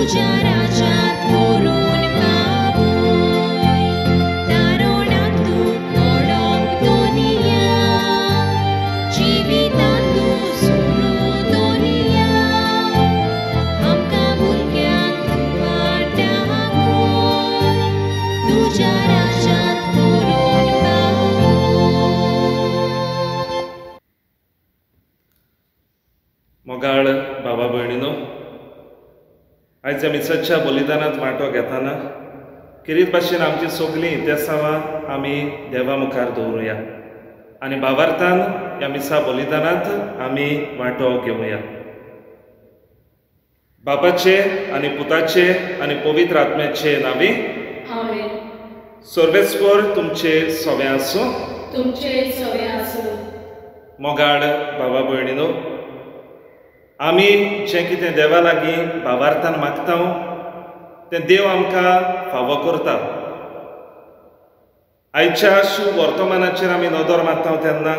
तुझ्या राज्यात करून बाबूय दारोडात तू ओडोक दोनिया जिवितांत तू सुरू दोनिया आमकां भुरग्यांक तू वाटाकोय तुझ्या राज्यात करून मोगाळ बाबा भयणीनो, आयज आमी सदच्या बलिदानांत वांटो घेताना किरीत भाशेन आमची सगळीं इतिहासांवां आमी देवा मुखार दवरुया आनी भावार्थान ह्या मिसा बलिदानांत आमी वांटो घेवया. बापाचे आनी पुताचे आनी पवित्र आत्म्याचे नांवी आमेन. सर्वेस्पर तुमचे सवे आसूं. तुमचे सवे आसूं. मोगाळ बाबा भयणीनो, आमी जें कितें देवा लागीं भावार्थान मागता तें देव आमकां फावो करता. आयच्या शुभ वर्तमानाचेर आमी नदर मारता तेन्ना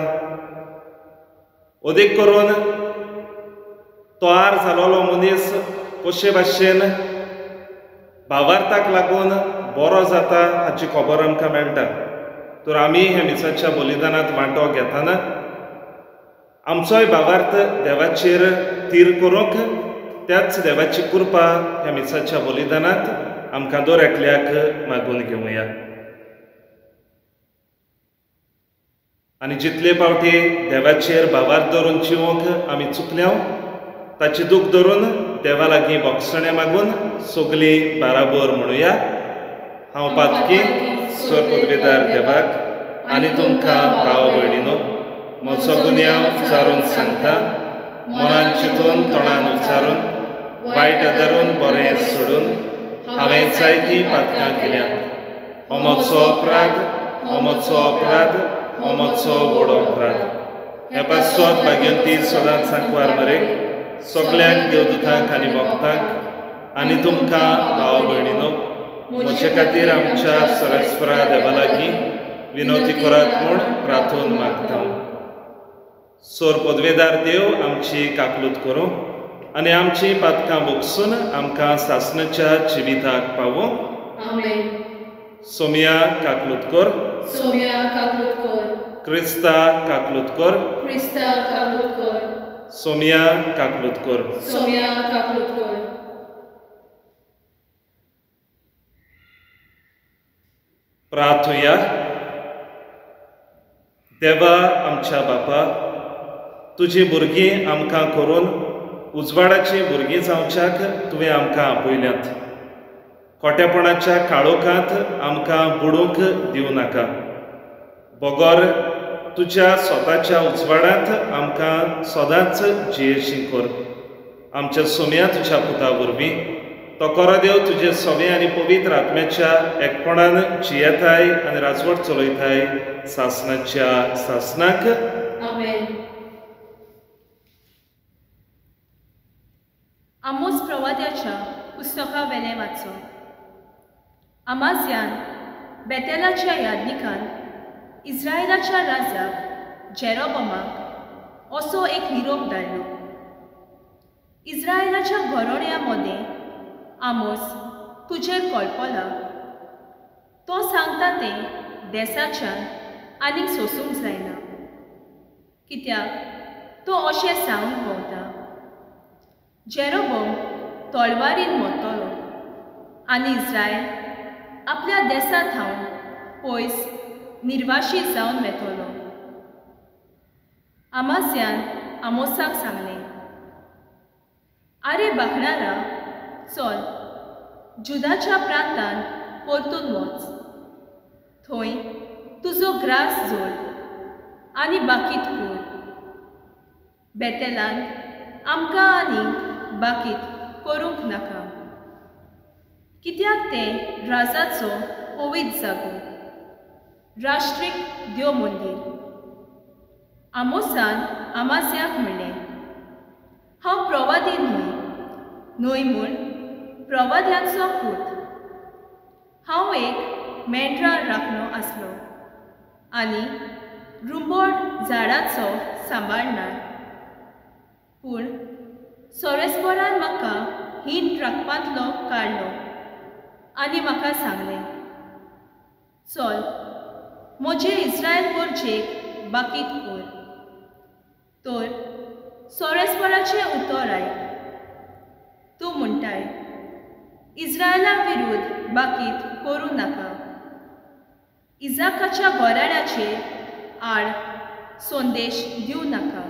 अदीक करून तयार जालोलो मनीस कशे भाशेन भावार्थाक लागून बरो जाता हाची खबर आमकां मेळटा. तर आमी ह्या मिसाच्या बलिदानांत वांटो घेताना आमचोय भावार्थ देवाचेर तीर करूंक त्याच देवाची कृपा ह्या मिसाच्या बलिदानांत आमकां दर एकल्याक मागून घेवया. आनी जितले फावटी देवाचेर भावार्थ धरून जिवंक आमी चुकल्या ताची दूख धरून देवा लागीं भोगसणे मागून सगळीं बाराबर म्हणुया. हांव पातकी स्वर पदवीदार देवाक आनी तुमकां भाव भयणीनो म्हजो गुन्यांव उच्चारून सांगता, मनान चिंतून तोंडान उच्चारून वायट धरून बरें सोडून हांवें जायतीं पातकां केल्यात. हो म्हजो अपराध, हो म्हजो अपराध, हो म्हजो व्हड अपराध. हे पासत भाग्यवंती सदांच सांकवार मरेक सगळ्यांक देवदूतांक आनी भक्तांक आनी तुमकां भाव भयणीनो म्हजे खातीर आमच्या सर्वेस्परा देवा लागीं विनवती करात म्हूण प्रार्थून मागता. सोर पदवेदार देव आमची काकलूत करूं आनी आमची पातकां भोगसून आमकां सासणाच्या जिविताक पावूं. आमेन. सोमया काकलूत कर. सोम्या काकलूत कर. क्रिस्ता काकलूत कर. क्रिस्ता काकलूत कर. सोमया काकलूत कर. सोम्या काकलूत कर. प्रार्थुया. देवा आमच्या बापा, तुजी भुरगीं आमकां करून उजवाडाची भुरगीं जावच्याक तुवें आमकां आपयल्यात. खोटेपणाच्या काळोखांत आमकां बुडूंक दिवं नाका. बोगोर तुज्या स्वताच्या उजवाडांत आमकां सदांच जियेशीं कर. आमच्या सोम्या तुज्या पुता वरवीं तो कोरो देव तुजे सवे आनी पवित्र आत्म्याच्या एकपणान जियेताय आनी राजवट चलयताय सासणाच्या सासणाक. आमेन. आमोस प्रवाद्याच्या पुस्तका वेलें वाचो. अमाज्यान बेतेलाच्या यादनिकान इस्रायलाच्या राजाक जेरोबोमाक असो एक निरोप धाडलो. इस्रायलाच्या घरोण्या मदें आमोस तुजेर कळपला. तो सांगता तें देसाच्यान आनीक सोसूंक जायना, कित्याक तो अशें सांगूंक भोंवता. जेरोबोम तलवारीन मरतलो आनी इस्रायल आपल्या देसांत थावन पयस निर्वाशीत जावन वेतलो. अमाज्यान आमोसाक सांगलें, आरे बाखणारा, चल जुदाच्या प्रांतान परतून वच. थंय तुजो ग्रास जोड आनी बाकीत कर. बेतेलांत आमकां आनीक बाकीत करूंक नाका, कित्याक तें राजाचो पवित्र जागो, राष्ट्रीक देव मंदीर. आमोसान अमाज्याक म्हणलें, हांव प्रवादी न्हय म्हूण प्रवाद्याचो पूत. हांव एक मेंढरां राखणो आसलो आनी रुंबोळ झाडाचो सांबाळणार. पूण सोरेस्परान म्हाका हिंट राखपांतलो काडलो आनी म्हाका सांगलें, चल म्हजे इस्रायल गोरजेक बाकीत कर. तर सोरेस्पराचें उतर आयक. तूं म्हणटाय, इस्रायला विरुद्ध बाकीत करूं नाका. इजाकाच्या गोराड्याचेर आड संदेश दिवं नाका.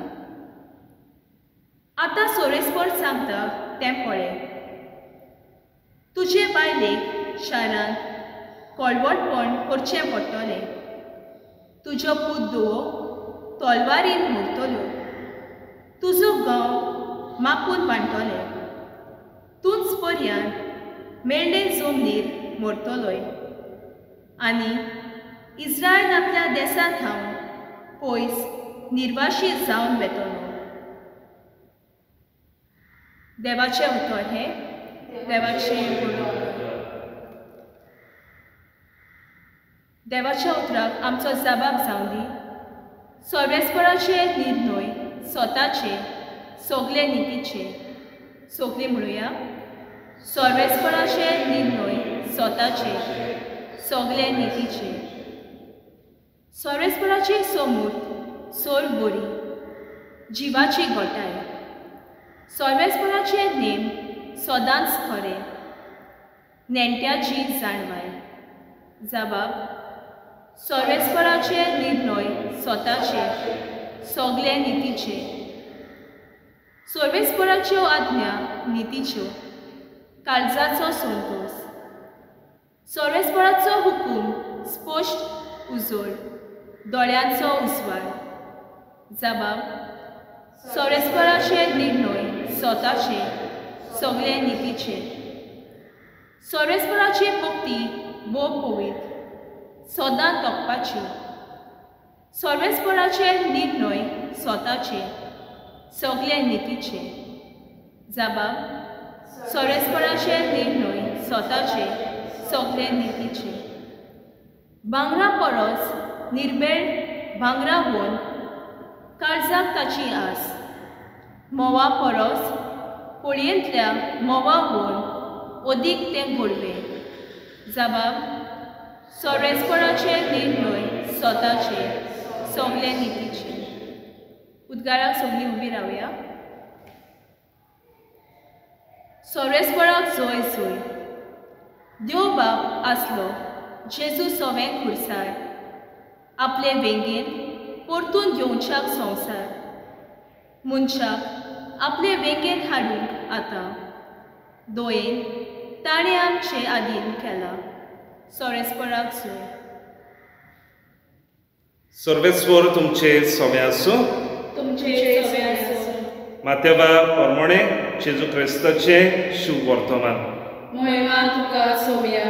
आतां सोरेस्पर सांगता तें पळय. तुजे बायलेक शारांत कळवटपण करचें पडटलें. तुजो पुद्दो तलवारीन मरतलो. तुजो गांव मापून बांदतले. तूंच पर्यान मेंढे जमनीर मरतलोय. आनी इस्रायल आपल्या देशांत थावन पयस निर्वाशीत जावन वेतलो. देवाचें उतर हें. देवाचें देवाच्या उतराक आमचो जबाब जावं दी. सोरेस्पराचे निर्णय स्वताचे सगळे नितीचे. सगळीं म्हणुया, सोरेस्पराचे निर्णय स्वताचे सगळे नितीचे. सोरेस्पराची समूर्त सोर बरी, जिवाची घोटाय. सोरेस्पराचे नेम सदांच खरे, नेण्ट्याची जाणवाय. जबाब, सोरेस्पराचे निर्णय स्वताचे सगळे नितीचे. सोरेस्पराच्यो आज्ञा नितीच्यो, काळजाचो संतोष. सोरेस्पराचो हुकूम स्पश्ट उजोड, दोळ्यांचो उजवाड. जबाब, सोरेस्पराचे निर्णय स्वताचे सगळे नितीचे. सोरेस्पराची भक्ती भोव पवित्र, सदां तोपपाची. सोरेस्पराचे निर्णय स्वताचे सगळे नितीचे. जबाब, सोरेस्पराचे निर्णय स्वताचे सगळे नितीचे. भांगरा परस निर्बेळ भांगरा वन, काळजाक ताची आस. मोवा परस पळयेंतल्या मोवा वन, अदीक तें गोडवें. जबाब, सोरेस्पराचे निर्णय स्वताचे सगळे नितीचे. उद्गाराक सगळीं उबी रावया. सोरेस्पराक जय जय. देव बाप आसलो जेजू सवें खुर्सार. आपले वेंगेन परतून घेवच्याक संवसार. मनशाक आपले वेंगेन हाडूंक आतां. दोयेन ताणें आमचे आदीन केला. सोरेस्पराक जय. सर्वेस्वर तुमचे सोवे आसूं. तुमचे सवे आसूं. मातेवा परमणे जेजू क्रिस्ताचे शुभ वर्तमान. महिमा तुका सोव्या.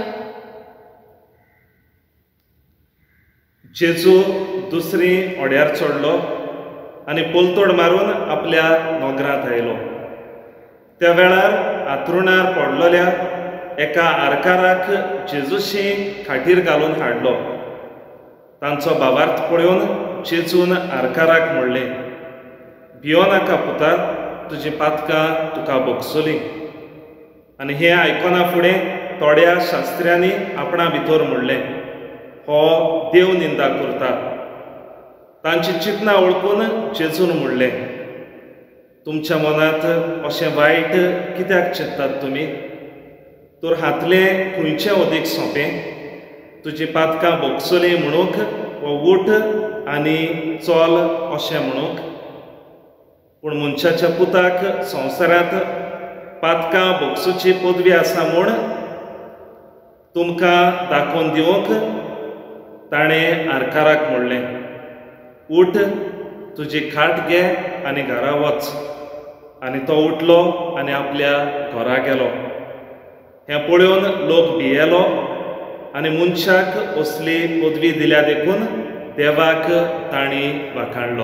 जेजू दुसरी ओड्यार चडलो आनी पोलतोड मारून आपल्या नोगरांत आयलो. त्या वेळार आंथरुणार पडलोल्या एका आरकाराक जेजूशी खाटीर घालून हाडलो. तांचो भावार्थ पळोवन जेजून आरकाराक म्हणलें, भियो नाका पुता, तुजी पातकां तुका भोगसलीं. आनी हें आयकना फुडें थोड्या शास्त्र्यांनी आपणा भितर म्हणलें, हो देव निंदा करता. तांची चिंतना वळखून जेजून म्हणलें, तुमच्या मनांत अशें वायट कित्याक चिंततात तुमी? तर हातलें खंयचें अदीक सोंपें? तुजी पातकां भोगसलीं म्हणूंक वो उठ आनी चल अशें म्हणूंक? पूण मनशाच्या पुताक संवसारांत पातकां भोगसूची पदवी आसा म्हूण तुमकां दाखोवन दिवंक ताणें आरकाराक म्हणलें, उठ, तुजी खाट घे आनी घरा वच. आनी तो उठलो आनी आपल्या घरा गेलो. हें पळोवन लोक भियेलो आनी मनशाक असली पदवी दिल्या देखून देवाक तांणी वाखाणलो.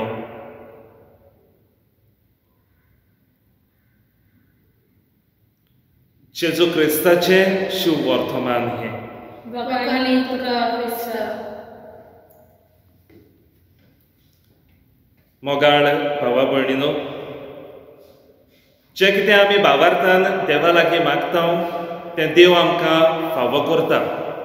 जेजू क्रिस्ताचें शुभ वर्तमान हें. वखाणी तुका क्रिस्ता. मोगाळ भावा भयणीनो, जें कितें आमी भावार्थान देवा लागीं मागता तें देव आमकां फावो करता.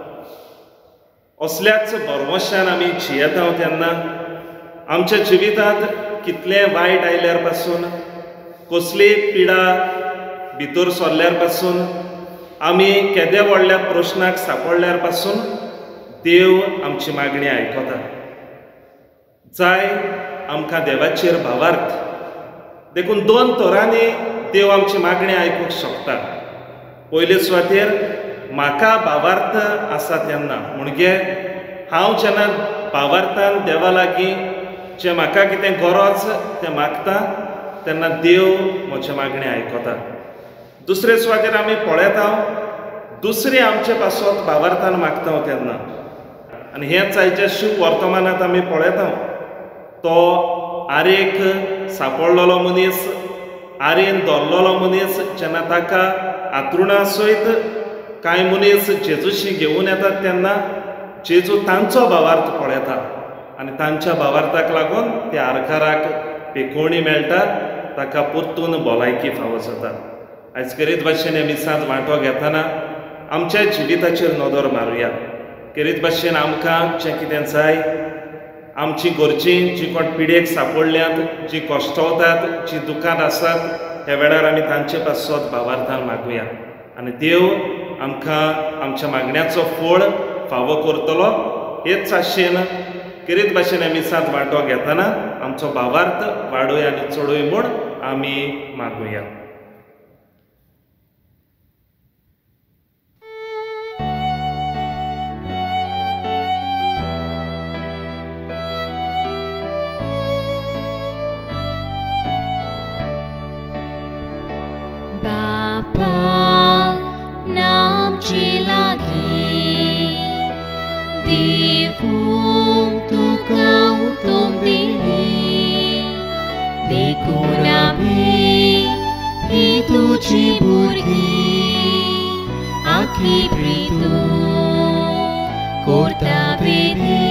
असल्याच भरवशान आमी जियेता तेन्ना आमच्या जिवितांत कितलें वायट आयल्यार पासून, कसलीय पिडा भितर सरल्यार पासून, आमी केद्या व्हडल्या प्रश्नाक सांपडल्यार पासून देव आमची मागणी आयकता. जाय आमकां देवाचेर भावार्थ. देखून 2 तरांनी देव आमची मागणी आयकूंक शकता. पयले सुवातेर म्हाका भावार्थ आसा तेन्ना, म्हणजे हांव जेन्ना भावार्थान देवा लागीं जें म्हाका कितें गरज तें मागता तेन्ना देव म्हजी मागणी आयकता. दुसरे सुवातेर आमी पळयता दुसरी आमचे पासत भावार्थान मागता तेन्ना, आनी हेंच आयच्या शिव वर्तमानांत आमी पळयता. तो आरेक सांपडलेलो मनीस, आरेन दवरलेलो मनीस जेन्ना ताका आंतरुणा सयत कांय मनीस जेजूशी घेवन येतात तेन्ना जेजू तांचो भावार्थ पळयता आनी तांच्या भावार्थाक लागून त्या आरकाराक पेखोवणी मेळटा, ताका परतून भलायकी फावो जाता. आयज करीत भाशेन हे मिसांत वांटो घेतना आमच्या जिविताचेर नदर मारुया. करीत भाशेन आमकां जें कितें जाय, आमची घरचीं जी कोण पिडेक सांपडल्यात, जी कश्टावतात, जी दुखांत आसात, ह्या वेळार आमी तांचे पासत भावार्थान मागुया आनी देव आमकां आमच्या मागण्याचो फळ फावो करतलो. हेच आशेन करीत भाशेन आमी मिसांत वांटो घेतना आमचो भावार्थ वाडोय आनी चडोय म्हूण आमी मागुया. Bapa नामचे लागीं देवून तुका उतोम दिली, देखून आमी ही तुजी भुरगीं आखी प्रितून कोरता वेदी,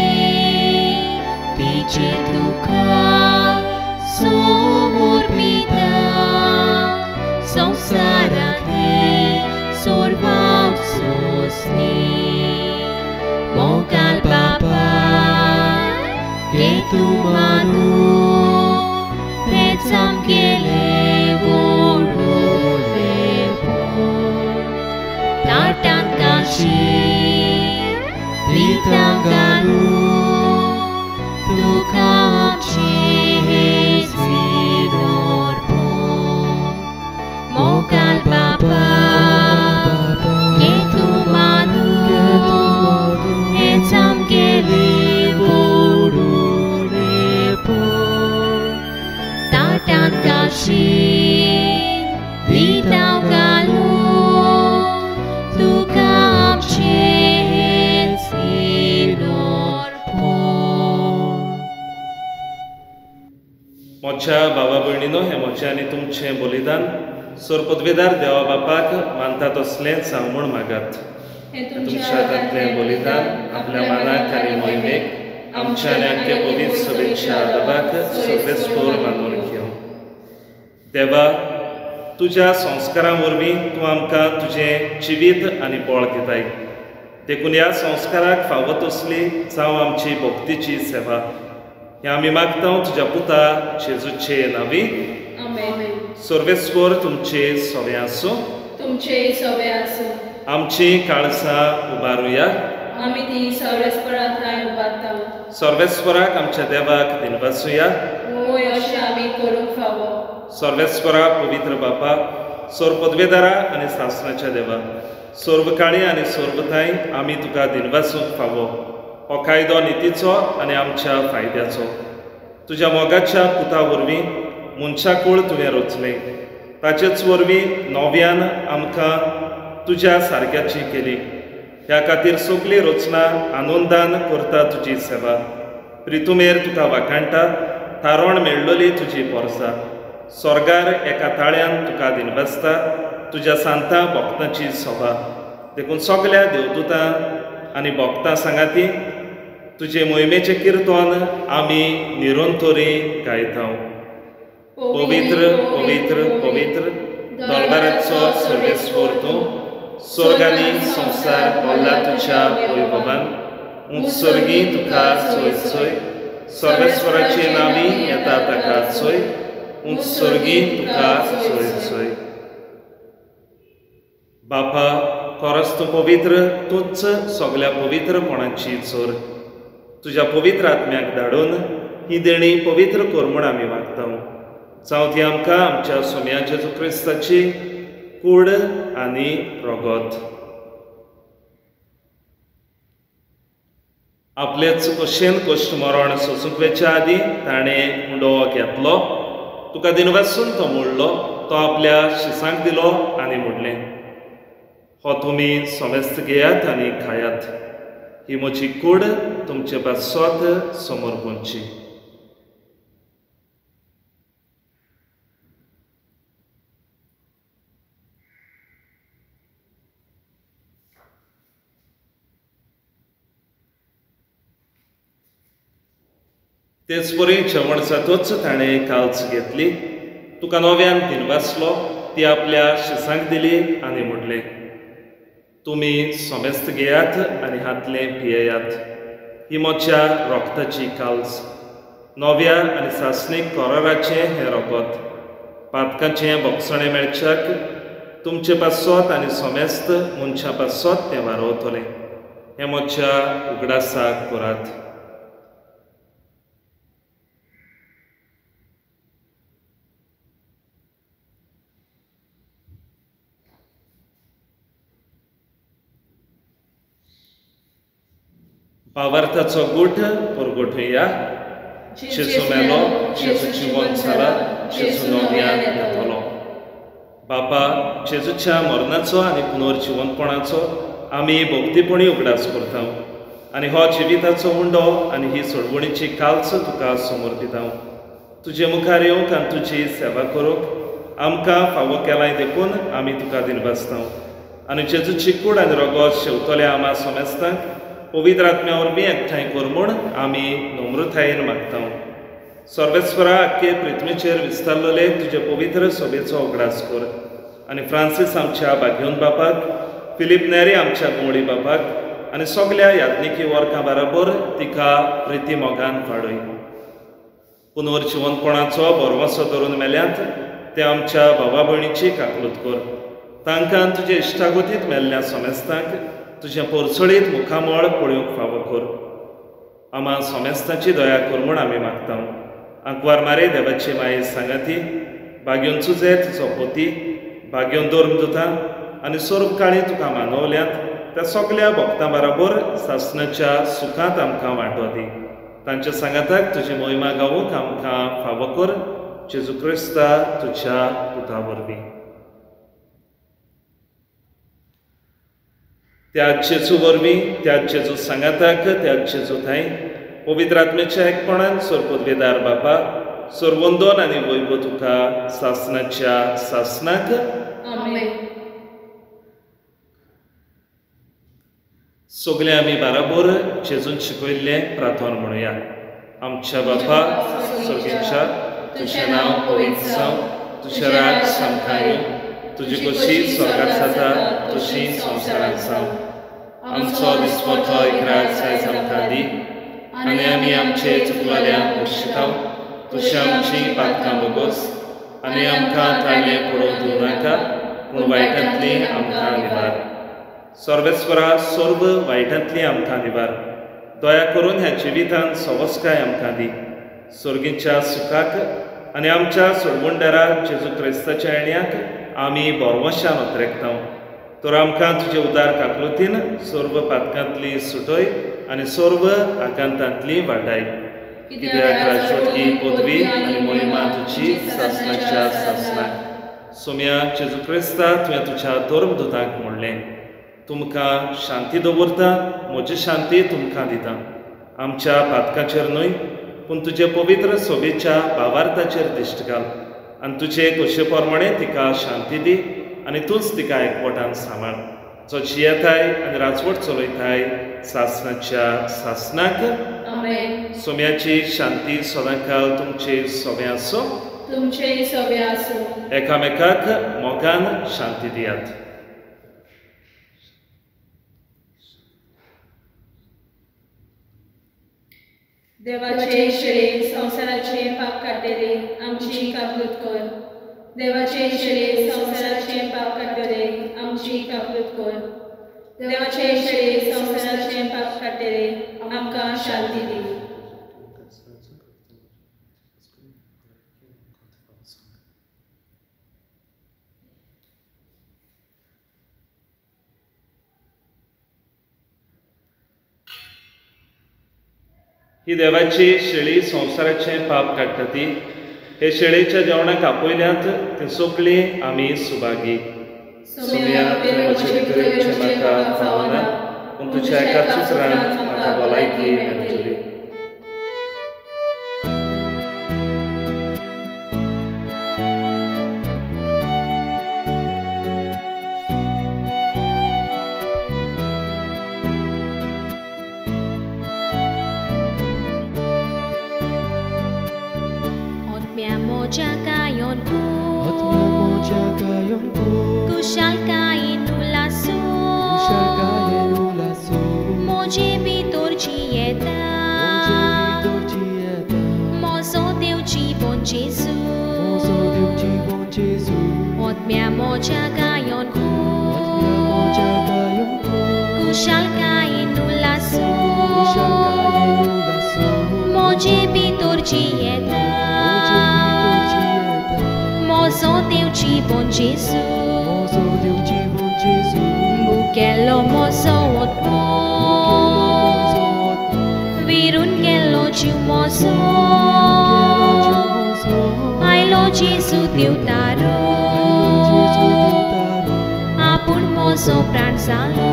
तिचे तुका समोर पिता संसाराक हे सोरवाक सोसनी. मोगाल बाबा घे तूं मानून तेच आमगेले व्हडले पोट. ताटांत काशी प्रितां घालून तुका आमचे सिरोर पोट. मोगाल बाबा घे तूं मानून हेच आमगेले व्हडले पोट. ताटांत काशी प्रितां घालून तुका आमचे सिरोर पोट. म्हज्या भावा भयणीनो, हें म्हजें आनी तुमचें बलिदान सोर पदवेदार देवा बापाक मानतात तसलेंच हांव म्हूण मागात. हे तुमच्या हातांतलें बलिदान आपल्या मानाक आनी मोहिमेक आमच्या आनी आख्खे पवित्र सभेच्या आदाराक सर्वेस्पोर मानून घेवं. देवा, तुज्या संस्कारां वरवीं तूं आमकां तुजें जिवीत आनी बळ दिताय. देखून ह्या संस्काराक फावो तसली जावं आमची भक्तीची सेवा हें आमी मागता तुज्या पुता जेजूचे नांवी. आमेन. सर्वेस्वर तुमचे सवे आसूं. तुमचे सवे आसूं. आमची काळसां उबारुया. आमी ती सर्वेस्परांत उबारता. सर्वेस्वराक आमच्या देवाक दिनवासुया. होय, अशें आमी करूंक फावो. सर्वेस्वरा पवित्र बापा, सोर पदवेदारा आनी सासणाच्या देवा, सोर्वकाळी आनी सोर्वताय आमी तुका दिनवासूंक फावो. हो कायदो नितीचो आनी आमच्या फायद्याचो. तुज्या मोगाच्या पुता वरवीं मनशा कुळ तुवें रचलें. ताचेच वरवीं नव्यान आमकां तुज्या सारक्याची केली. ह्या खातीर सगळी रचना आनंदान करता तुजी सेवा. प्रितुमेर तुका वाखाणटा, थारोण मेळ्ळोली तुजी पोरसां. स्वर्गार एका ताळ्यान तुका दिनबसता तुज्या सांतां भक्तांची सभा. देखून सगळ्या देवदूतां आनी भक्तां सांगाती तुजे मोहिमेचें किर्तन आमी निरंतरी गायता. पवित्र पवित्र पवित्र दरबाराचो सर्वेस्वर तूं स्वर्गांनी संवसार भरला तुज्या वैभवान उत्सर्गी तुका चोय चोय सर्वेस्वराची नावी येता ताका चोय उत्सर्गी तुका चोय चोय बापा खरोच तूं पवित्र तूंच सगळ्या पवित्रपणाची चोर तुज्या पवित्र आत्म्याक धाडून ही देणी पवित्र कर म्हूण आमी मागता जावं ती आमकां आमच्या सोम्या जेजू क्रिस्ताची कूड आनी रगत आपलेच कशेन कश्ट मरण सोंसूंक वेच्या आदीं ताणें उंडो घेतलो तुका दिनवासून तो मोडलो तो आपल्या शिसांक दिलो आनी मोडलें हो तुमी सोमेस्त घेयात आनी खायात ही म्हजी कूड तुमचे पासत समोर पोंदची तेच परी जेवण जातूच ताणें काल्च घेतली तुका नव्यान दिनवासलो ती आपल्या शिसांक दिली आनी म्हणलें तुमी सोमेस्त घेयात आनी हातलें पियेयात ही म्हज्या रोगताची काल्स नव्या आनी सासणीक कराराचें हें रगत पातकाचें बोगसणें मेळच्याक तुमचे पासत आनी सोमेस्त मनशा पासत तें वारोवतलें हें म्हज्या उगडासाक करात भावार्थाचो गूठ परगोठुया जेजू मेलो जेजू जिवंत जाला जेजू नव्यान येतलो बापा जेजूच्या मरणाचो आनी पुनर्जिवंतपणाचो आमी भोगतीपणी उगडास करता आनी हो जिविताचो उंडो आनी ही सोडवणीची काल्च तुका समर्पिता तुजे मुखार येवंक आनी तुजी सेवा करूंक आमकां फावो केलाय देखून आमी तुका दिनवासता आनी जेजूची कूड आनी रगत शेवतल्या आमा सोमेस्तांक पवित्र आत्म्या वरवीं एकठांय कर म्हूण आमी नम्रतायेन मागता सर्वेस्वरा आख्खे पृथ्वीचेर विस्तारलेले तुजे पवित्र सभेचो उगडास कर आनी फ्रांसीस आमच्या भाग्योन बापाक फिलीप नेरी आमच्या गुंवडी बापाक आनी सगळ्या याज्ञिकी वर्गां बरोबर तिका प्रिती मोगान वाडय पुनर्जिवंतपणाचो बोरवोसो धरून मेल्यांत ते आमच्या भावा भयणीची काकलूत कर तांकां तुजे इश्टागतींत मेल्ल्या सोमेस्तांक तुजें पोरसळीत मुखामळ पळोवंक फावो कर आमा सोमेस्ताची दया कर म्हूण आमी मागता आंकवार मारे देवाची माये सांगाती भाग्योन चुजे तुजो पोती भाग्योन धर्मदुतां आनी सोर्पकाळी तुका मानवल्यांत त्या सगळ्या भक्तां बरोबर सासणाच्या सुखांत आमकां वांटो दी तांच्या सांगाताक तुजी महिमा गावूंक आमकां फावो कर जेजू क्रिस्ता तुज्या पुता वरवीं त्या जेजू वरवीं त्या जेजू सांगाताक त्या जेजू थंय पवित्र आत्म्याच्या एकपणान सोरपदवेदार बापा सोरवंदोन आनी वैभव तुका सासणाच्या सासणाक आमेन सगळे आमी बराबर जेजून शिकयल्लें प्रार्थना म्हणुया आमच्या बापा स्वर्गीच्या तुजें नांव पवित्र जावं तुजें राज सामका येवं तुजी कशी स्वर्गांत जाता तशी संवसारांत जावं आमचो दिसपतो एक रात आयज आमकां दी आनी आमी आमचे चुकवाल्यांक शिकाव तशी आमची पातकां बगोस आनी आमकां ताळ्ळें पडोवंक दिवं नाका पूण वायटांतली आमकां निवार सर्वेस्वरा सर्व वायटांतली आमकां निवार दया करून ह्या जिवितांत सवस्काय आमकां दी सर्गीच्या सुखाक आनी आमच्या सोडवणदारा जेजू क्रिस्ताच्या येण्याक आमी बोरवशान उतरेकता तर आमकां तुजे उदार काकलुतीन सर्व पातकांतली सुटय आनी सर्व आकांतांतली वाटाय कित्याक राजवटी पदवी आनी महिमा तुजी सासणाच्या सासणाक सोम्या जेजू क्रिस्ता तुवें तुज्या धर्मदुतांक म्हणलें तुमकां शांती दवरता म्हजी शांती तुमकां दिता आमच्या पातकाचेर न्हय पूण तुजे पवित्र सोबेच्या भावार्थाचेर दिश्ट घाल आनी तुजे कशे प्रमाणे तिका शांती दी आनी तूंच तिका एकवटान सांबाळ जो जियेताय आनी राजवट चलयताय सासणाच्या सासणाक आमेन सोम्याची शांती सदांकाल तुमचे सोबे आसो तुमचेय सवे आसूं. एकामेकाक मोगान शांती दियात. देवाचे शेळे संवसाराचे पाप काडटले आमची काकूट कर. देवाचे शेळे संवसाराचे पाप काडटले आमची काकूट कर. देवाचे शेळे संवसाराचे पाप काडटले आमकां शांती दी. ही देवाची शेळी संवसाराचे पाप काडटा ती. हे शेळेच्या जेवणाक आपयल्यात ती सोंपली आमी सुभागी. सुमया तुवें म्हजे भितर येवचें म्हाका फावना, पूण तुज्या एकाच उतरान म्हाका भलायकी मेळटली. Kushal kain ulasu, moje bitor cieta, mozo Deus de bom Jesus, ot minha moja gayon ku, kushal kain ulasu, moje bitor cieta, mozo Deus de bom Jesus. Kello mozo otmo, virun kello ciu mozo, ai lo Jesu Deus taro, apun mozo pran salo.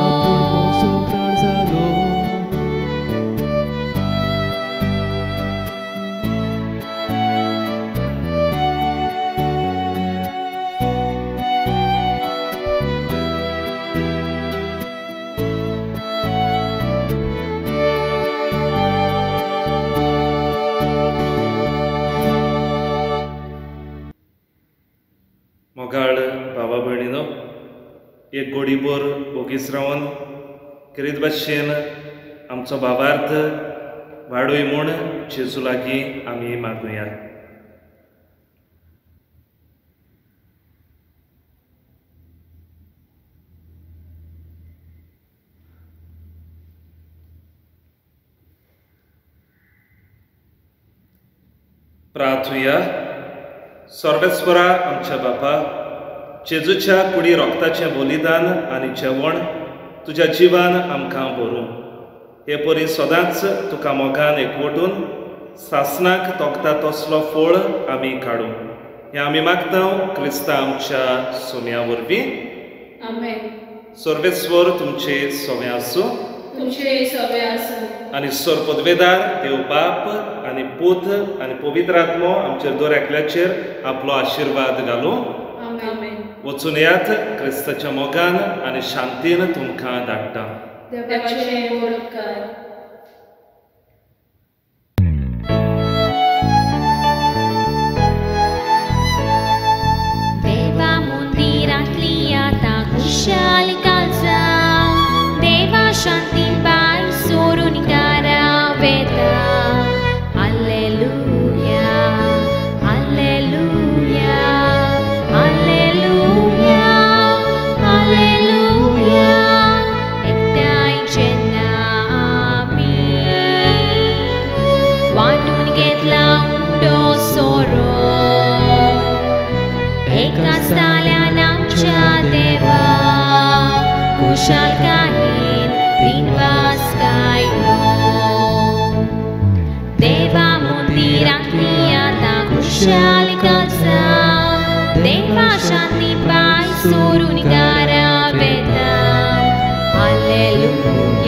मोगाळ भावा भयणीनो, एक गोडीभर बोगीस रावन करीत भाशेन आमचो भावार्थ वाडोय म्हूण जेजू लागीं आमी मागुया. प्रार्थुया. सर्वेस्परा आमच्या बापा, जेजूच्या कुडी रोगताचें बलिदान आनी जेवण तुज्या जिवान आमकां भरूं. हे परी सदांच तुका मोगान एकवटून सासणाक तोखता तसलो फळ आमी काडूं. हें आमी मागता क्रिस्ता आमच्या सोम्या वरवीं. आमेन. सर्वेस्वर तुमचे सोवे आसूं. तुमचेय सवे आसूं. आनी सर पदवेदार देव बाप आनी पूत आनी पवित्र आत्मो आमचेर दर एकल्याचेर आपलो आशिर्वाद घालूं. आमेन. वचून येयात क्रिस्ताच्या मोगान आनी शांतीन तुमकां धाडटा. देवाचे उपकार. देवा मंदिरांतली आतां खुशाल काळजां, देवा शांतीन भायर सोडून घरा वेता. Hallelujah, hallelujah, hallelujah, hallelujah. एकठांय जेन्ना आमी वांटून घेतला उंडो सोरो, एकाच ताल्यान आमच्या देवा खुशालकायेन दिनवास गायलो. देवा मंदिरांतली आतां खुशाल काळजां, देवा शांती भायर सोडून घरा वेता. हालेलुया.